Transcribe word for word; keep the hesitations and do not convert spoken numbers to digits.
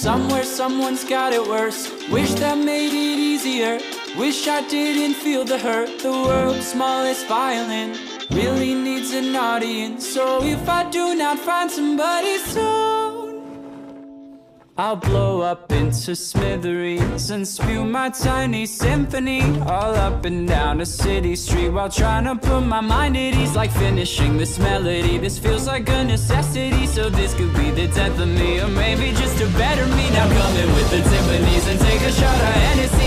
Somewhere someone's got it worse. Wish that made it easier. Wish I didn't feel the hurt. The world's smallest violin really needs an audience. So if I do not find somebody soon, I'll blow up into smithereens and spew my tiny symphony all up and down a city street while trying to put my mind at ease. Like finishing this melody, this feels like a necessity. So this could be the death of me, or maybe just a better me. Now come in with the timpanis and take a shot of Hennessy.